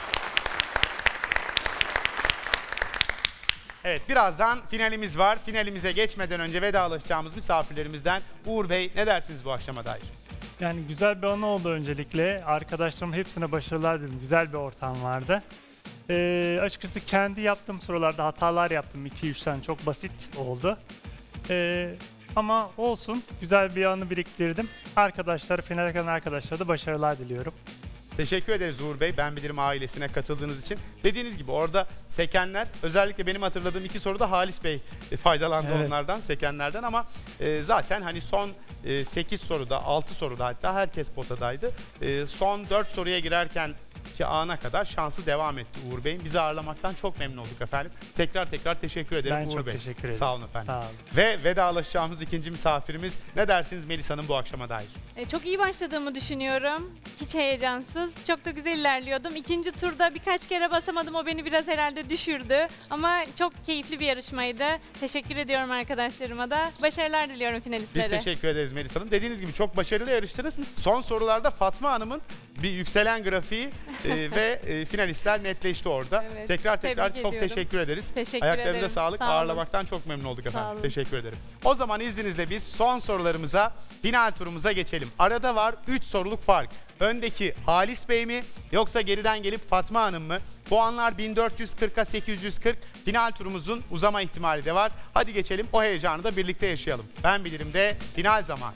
Evet, birazdan finalimiz var. Finalimize geçmeden önce vedalaşacağımız misafirlerimizden Uğur Bey ne dersiniz bu akşama dair? Yani güzel bir anı oldu öncelikle. Arkadaşlarım hepsine başarılar dilerim. Güzel bir ortam vardı. Açıkçası kendi yaptığım sorularda hatalar yaptım. 2-3 tane çok basit oldu. Ama olsun. Güzel bir anı biriktirdim. Arkadaşlar, finale kalan arkadaşlara da başarılar diliyorum. Teşekkür ederiz Uğur Bey, Ben Bilirim ailesine katıldığınız için. Dediğiniz gibi orada sekenler, özellikle benim hatırladığım 2 soruda Halis Bey faydalandı onlardan, sekenlerden ama zaten hani son 8 soruda, 6 soruda hatta herkes potadaydı. Son 4 soruya girerken ki ana kadar şansı devam etti Uğur Bey'in. Bizi ağırlamaktan çok memnun olduk efendim. Tekrar teşekkür ederim ben Uğur çok Bey. teşekkür ederim. Sağ olun efendim. Sağ olun. Ve vedalaşacağımız ikinci misafirimiz. Ne dersiniz Melis Hanım bu akşama dair? Çok iyi başladığımı düşünüyorum. Hiç heyecansız. Çok da güzel ilerliyordum. İkinci turda birkaç kere basamadım. O beni biraz herhalde düşürdü. Ama çok keyifli bir yarışmaydı. Teşekkür ediyorum arkadaşlarıma da. Başarılar diliyorum finalistlere. Biz teşekkür ederiz Melis Hanım. Dediğiniz gibi çok başarılı yarıştınız. Son sorularda Fatma Hanım'ın bir yükselen grafiği ve finalistler netleşti orada. Evet, tekrar tebrik çok ediyorum. teşekkür ederiz. Teşekkür Ayaklarınıza ederim. sağlık. Sağ olun. Ağırlamaktan çok memnun olduk Sağ efendim. olun. Teşekkür ederim. O zaman izninizle biz son sorularımıza, final turumuza geçelim. Arada var 3 soruluk fark. Öndeki Halis Bey mi yoksa geriden gelip Fatma Hanım mı? Puanlar 1440'a 840. Final turumuzun uzama ihtimali de var. Hadi geçelim, o heyecanı da birlikte yaşayalım. Ben Bilirim de final zamanı.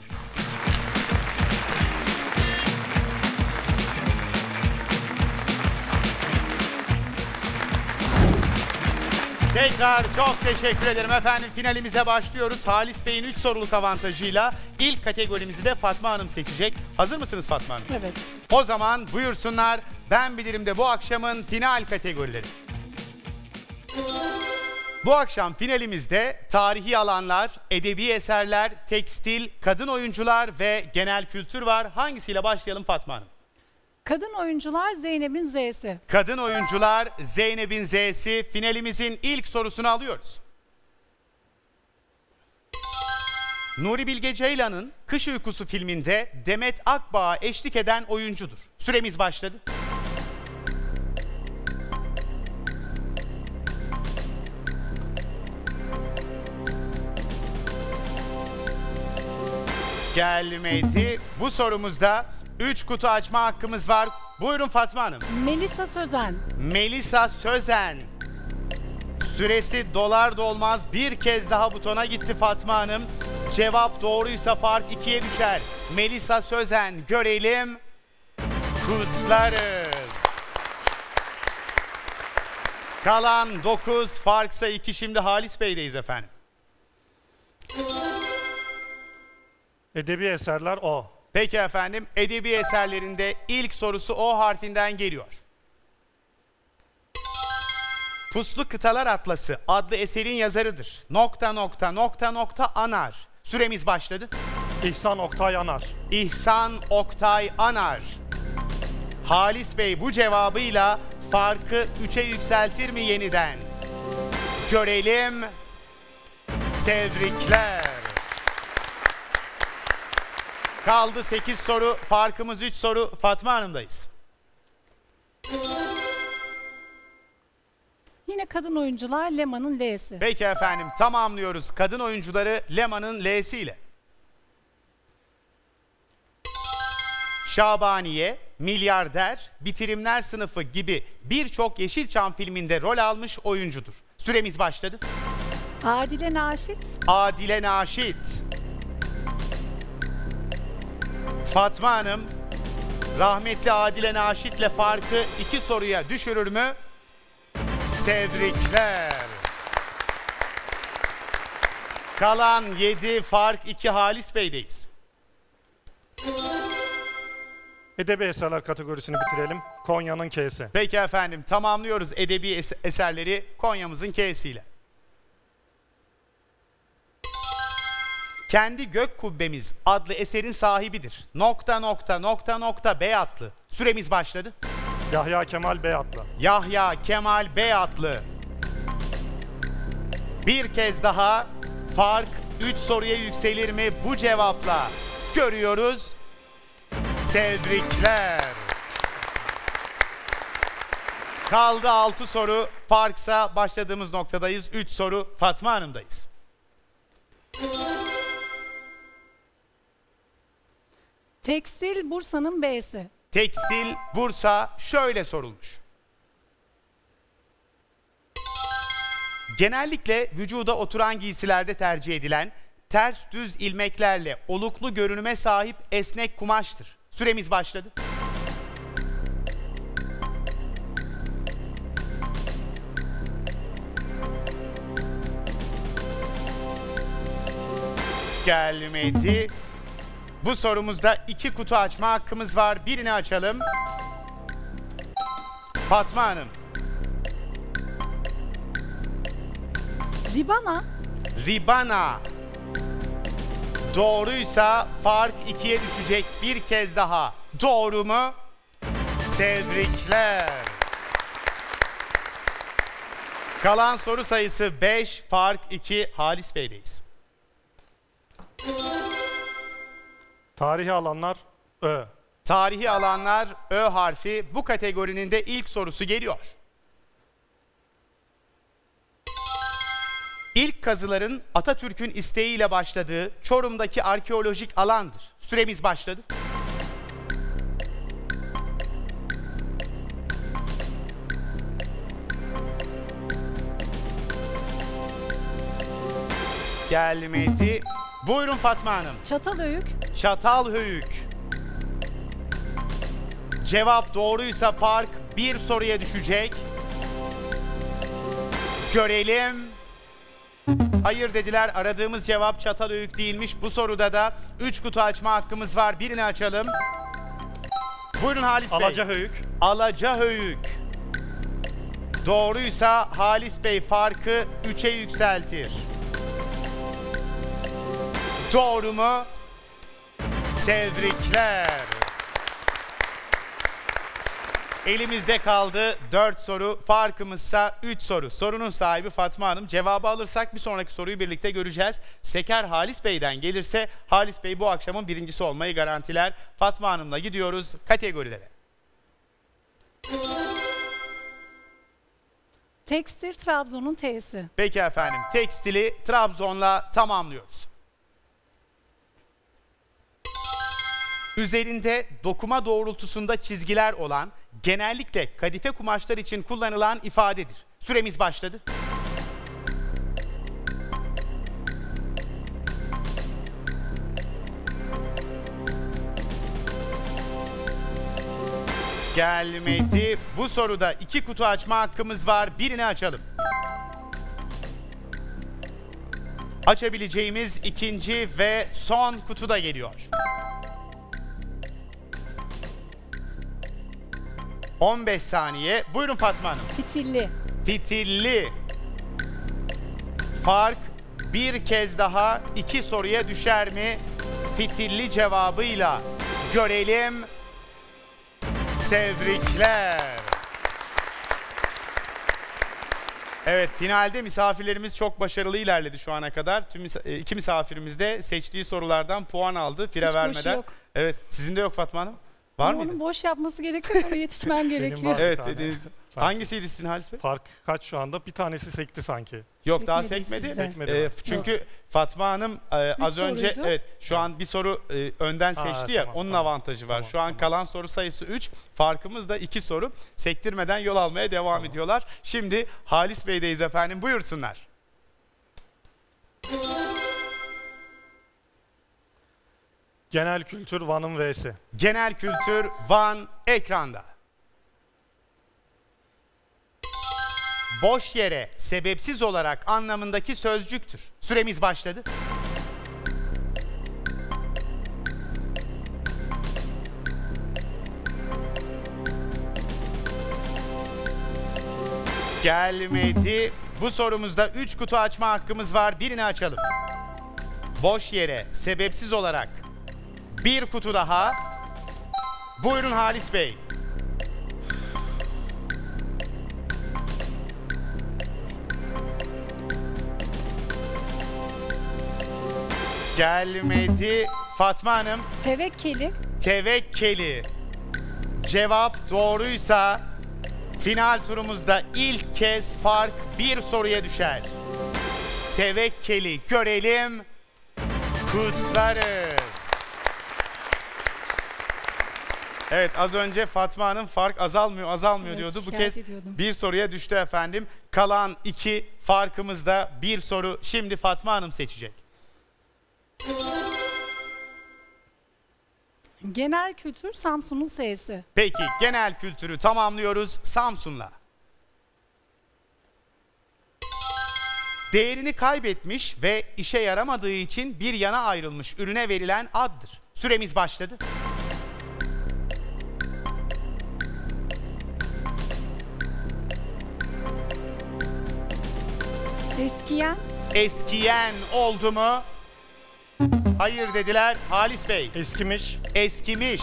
Tekrar çok teşekkür ederim efendim. Finalimize başlıyoruz. Halis Bey'in 3 soruluk avantajıyla ilk kategorimizi de Fatma Hanım seçecek. Hazır mısınız Fatma Hanım? Evet. O zaman buyursunlar. Ben Bilirim de bu akşamın final kategorileri. Bu akşam finalimizde tarihi alanlar, edebi eserler, tekstil, kadın oyuncular ve genel kültür var. Hangisiyle başlayalım Fatma Hanım? Kadın oyuncular Zeynep'in Z'si. Kadın oyuncular Zeynep'in Z'si. Finalimizin ilk sorusunu alıyoruz. Nuri Bilge Ceylan'ın Kış Uykusu filminde Demet Akbağ'a eşlik eden oyuncudur. Süremiz başladı. Gelmedi. Bu sorumuzda 3 kutu açma hakkımız var. Buyurun Fatma Hanım. Melisa Sözen. Melisa Sözen. Süresi dolar dolmaz bir kez daha butona gitti Fatma Hanım. Cevap doğruysa fark 2'ye düşer. Melisa Sözen görelim. Kutlarız. Kalan 9, farksa 2. Şimdi Halis Bey'deyiz efendim. Edebi eserler O. Peki efendim, edebi eserlerinde ilk sorusu O harfinden geliyor. Puslu Kıtalar Atlası adlı eserin yazarıdır. ... Anar. Süremiz başladı. İhsan Oktay Anar. İhsan Oktay Anar. Halis Bey bu cevabıyla farkı 3'e yükseltir mi yeniden? Görelim. Tebrikler. Kaldı 8 soru, farkımız 3 soru. Fatma Hanım'dayız. Yine kadın oyuncular Leman'ın L'si. Peki efendim, tamamlıyoruz kadın oyuncuları Leman'ın L'si ile. Şabaniye, Milyarder, Bitirimler Sınıfı gibi birçok Yeşilçam filminde rol almış oyuncudur. Süremiz başladı. Adile Naşit. Adile Naşit. Fatma Hanım, rahmetli Adile Naşit'le farkı 2 soruya düşürür mü? Tebrikler. Kalan 7, fark 2, Halis Bey'deyiz. Edebi eserler kategorisini bitirelim. Konya'nın K'si. Peki efendim, tamamlıyoruz edebi eserleri Konya'mızın K'siyle. Kendi Gök Kubbemiz adlı eserin sahibidir. ... Beyatlı. Süremiz başladı. Yahya Kemal Beyatlı. Yahya Kemal Beyatlı. Bir kez daha fark 3 soruya yükselir mi bu cevapla? Görüyoruz. Tebrikler. Kaldı 6 soru. Farksa başladığımız noktadayız. 3 soru. Fatma Hanım'dayız. Tekstil Bursa'nın B'si. Tekstil Bursa şöyle sorulmuş. Genellikle vücuda oturan giysilerde tercih edilen ters düz ilmeklerle oluklu görünüme sahip esnek kumaştır. Süremiz başladı. Gelmedi. Bu sorumuzda 2 kutu açma hakkımız var. Birini açalım. Fatma Hanım. Ribana. Ribana. Doğruysa fark 2'ye düşecek bir kez daha. Doğru mu? Tebrikler. Kalan soru sayısı 5, fark 2, Halis Bey'deyiz. Tarihi alanlar Ö. Tarihi alanlar Ö harfi, bu kategorinin de ilk sorusu geliyor. İlk kazıların Atatürk'ün isteğiyle başladığı Çorum'daki arkeolojik alandır. Süremiz başladı. Gelmedi. Buyurun Fatma Hanım. Çatalhöyük. Çatalhöyük. Cevap doğruysa fark 1 soruya düşecek. Görelim. Hayır dediler. Aradığımız cevap Çatalhöyük değilmiş. Bu soruda da 3 kutu açma hakkımız var. Birini açalım. Buyurun Halis Bey. Alacahöyük. Alacahöyük. Doğruysa Halis Bey farkı 3'e yükseltir. Doğru mu? Tebrikler. Elimizde kaldı 4 soru. Farkımızsa 3 soru. Sorunun sahibi Fatma Hanım. Cevabı alırsak bir sonraki soruyu birlikte göreceğiz. Seker Halis Bey'den gelirse Halis Bey bu akşamın birincisi olmayı garantiler. Fatma Hanım'la gidiyoruz kategorilere. Tekstil Trabzon'un T'si. Peki efendim. Tekstili Trabzon'la tamamlıyoruz. Üzerinde dokuma doğrultusunda çizgiler olan, genellikle kadife kumaşlar için kullanılan ifadedir. Süremiz başladı. Gelmedi. Bu soruda 2 kutu açma hakkımız var. Birini açalım. Açabileceğimiz ikinci ve son kutu da geliyor. 15 saniye. Buyurun Fatma Hanım. Fitilli. Fitilli. Fark bir kez daha 2 soruya düşer mi? Fitilli cevabıyla görelim. Tebrikler. Evet, finalde misafirlerimiz çok başarılı ilerledi şu ana kadar. Tüm iki misafirimiz de seçtiği sorulardan puan aldı fire Hiç vermeden. boşu yok. Evet, sizin de yok Fatma Hanım. Var Ama mıydı? onun boş yapması gerekiyor, sonra yetişmem gerekiyor. var. Evet, Bir tane. dediniz. Sanki. Hangisiydi sizin Halis Bey? Fark kaç şu anda? Bir tanesi sekti sanki. Yok, daha Sekmedi sekmedi. sizde. Sekmedi. Çünkü Fatma Hanım az önce soruydu. evet şu an bir soru önden seçti ya, tamam, onun tamam. avantajı var. Tamam, Şu an tamam. kalan soru sayısı 3. Farkımız da 2 soru. Sektirmeden yol almaya devam ediyorlar. Şimdi Halis Bey'deyiz efendim. Buyursunlar. Genel kültür Van'ın V'si. Genel kültür Van ekranda. Boş yere, sebepsiz olarak anlamındaki sözcüktür. Süremiz başladı. Gelmedi. Bu sorumuzda 3 kutu açma hakkımız var. Birini açalım. Boş yere, sebepsiz olarak. Bir kutu daha. Buyurun Halis Bey. Gelmedi. Fatma Hanım. Tevekkeli. Tevekkeli. Cevap doğruysa final turumuzda ilk kez fark bir soruya düşer. Tevekkeli görelim, kutlarız. Evet, az önce Fatma Hanım fark azalmıyor Evet, diyordu. Bu şikayet kez ediyordum. bir soruya düştü efendim. Kalan 2 farkımızda bir soru. Şimdi Fatma Hanım seçecek. Genel kültür Samsun'un S'si. Peki, genel kültürü tamamlıyoruz Samsun'la. Değerini kaybetmiş ve işe yaramadığı için bir yana ayrılmış ürüne verilen addır. Süremiz başladı. Eskiyen. Eskiyen oldu mu? Hayır dediler. Halis Bey. Eskimiş. Eskimiş.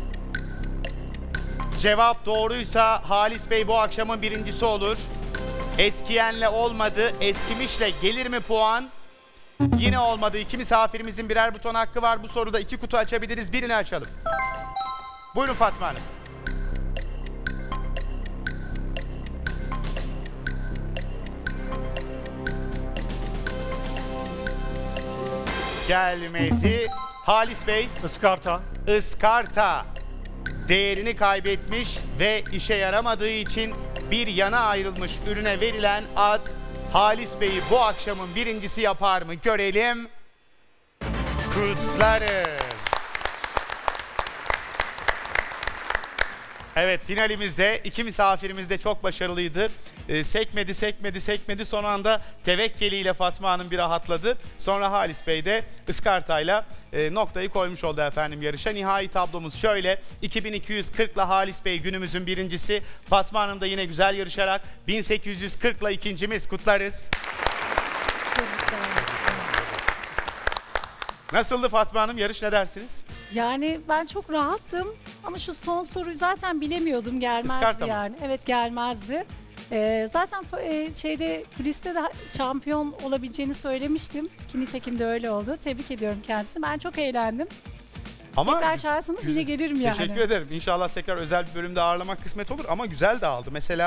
Cevap doğruysa Halis Bey bu akşamın birincisi olur. Eskiyenle olmadı. Eskimişle gelir mi puan? Yine olmadı. 2 misafirimizin birer buton hakkı var. Bu soruda 2 kutu açabiliriz. Birini açalım. Buyurun Fatma Hanım. Gelmedi. Halis Bey. Iskarta. Iskarta. Değerini kaybetmiş ve işe yaramadığı için bir yana ayrılmış ürüne verilen ad Halis Bey'i bu akşamın birincisi yapar mı? Görelim. Kutlarız. Evet, finalimizde 2 misafirimiz de çok başarılıydı. Sekmedi. Son anda tevekkeliyle Fatma Hanım bir rahatladı. Sonra Halis Bey de ıskartayla noktayı koymuş oldu efendim yarışa. Nihai tablomuz şöyle. 2240 ile Halis Bey günümüzün birincisi. Fatma Hanım da yine güzel yarışarak 1840 ile ikincimiz. Kutlarız. Nasıldı Fatma Hanım? Yarış ne dersiniz? Yani ben çok rahattım ama şu son soruyu zaten bilemiyordum, gelmezdi Iskarta mı? yani. Evet, gelmezdi. Zaten şeyde kuliste de şampiyon olabileceğini söylemiştim. Ki nitekim de öyle oldu. Tebrik ediyorum kendisini. Ben çok eğlendim. Ama Tekrar çağırsanız yine gelirim yani. Teşekkür ederim. İnşallah tekrar özel bir bölümde ağırlamak kısmet olur ama güzel de aldı. Mesela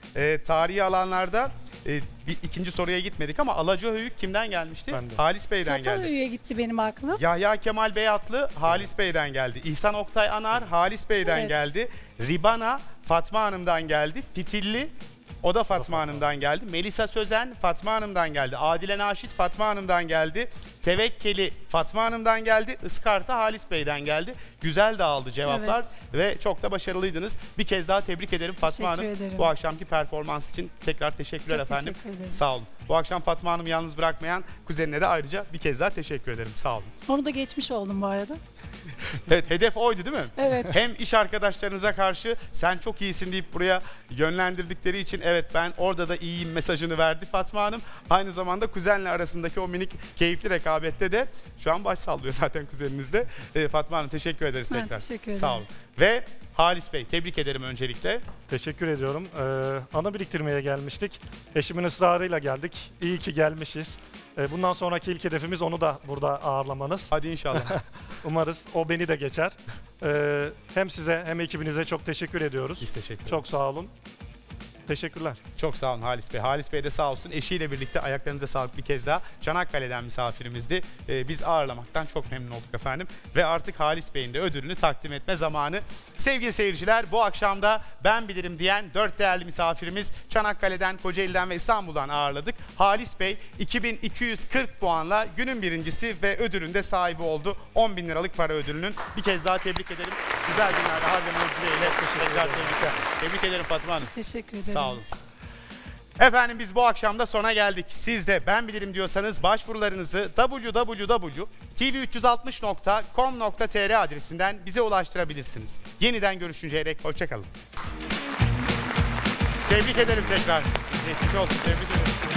tarihi alanlarda bir ikinci soruya gitmedik ama Alacahoyuk kimden gelmişti? Ben de. Halis Bey'den geldi. Çatalhöyük'e gitti benim aklım. Yahya Kemal Beyatlı Halis Bey'den geldi. İhsan Oktay Anar Halis Bey'den Evet. geldi. Ribana Fatma Hanım'dan geldi. Fitilli o da Fatma Hanım'dan geldi. Melisa Sözen Fatma Hanım'dan geldi. Adile Naşit Fatma Hanım'dan geldi. Tevekkeli Fatma Hanım'dan geldi. Iskarta Halis Bey'den geldi. Güzel dağıldı cevaplar ve çok da başarılıydınız. Bir kez daha tebrik ederim Fatma Hanım. Teşekkür ederim. Bu akşamki performans için tekrar teşekkürler Çok efendim. teşekkür ederim. Sağ olun. Bu akşam Fatma Hanım'ı yalnız bırakmayan kuzenine de ayrıca bir kez daha teşekkür ederim. Sağ olun. Onu da geçmiş oldum bu arada. Evet, hedef oydu değil mi? Evet. Hem iş arkadaşlarınıza karşı sen çok iyisin deyip buraya yönlendirdikleri için evet ben orada da iyiyim mesajını verdi Fatma Hanım. Aynı zamanda kuzenle arasındaki o minik keyifli rekabette de şu an baş sallıyor zaten kuzeninizde. Fatma Hanım teşekkür ederiz Ben tekrar. teşekkür ederim. Sağ olun. Ve Halis Bey tebrik ederim öncelikle. Teşekkür ediyorum. Ana biriktirmeye gelmiştik. Eşimin ısrarıyla geldik. İyi ki gelmişiz. Bundan sonraki ilk hedefimiz onu da burada ağırlamanız. Hadi inşallah. Umarız o beni de geçer. Hem size hem ekibinize çok teşekkür ediyoruz. Biz teşekkür ederiz. Çok sağ olun. Teşekkürler. Çok sağ olun Halis Bey. Halis Bey de sağ olsun eşiyle birlikte ayaklarınıza sağlık bir kez daha. Çanakkale'den misafirimizdi. Biz ağırlamaktan çok memnun olduk efendim. Ve artık Halis Bey'in de ödülünü takdim etme zamanı. Sevgili seyirciler bu akşam da ben bilirim diyen 4 değerli misafirimiz Çanakkale'den, Kocaeli'den ve İstanbul'dan ağırladık. Halis Bey 2240 puanla günün birincisi ve ödülünde sahibi oldu. 10.000 liralık para ödülünün. Bir kez daha tebrik ederim. Güzel günlerde harcamanız dileğiyle. Tebrik ederim Fatma Hanım. Teşekkür ederim. Sağ olun. Efendim biz bu akşam da sona geldik. Siz de ben bilirim diyorsanız başvurularınızı www.tv360.com.tr adresinden bize ulaştırabilirsiniz. Yeniden görüşünceye dek hoşça kalın. Tebrik ederim tekrar. Geçmiş olsun. Tebrik ederim.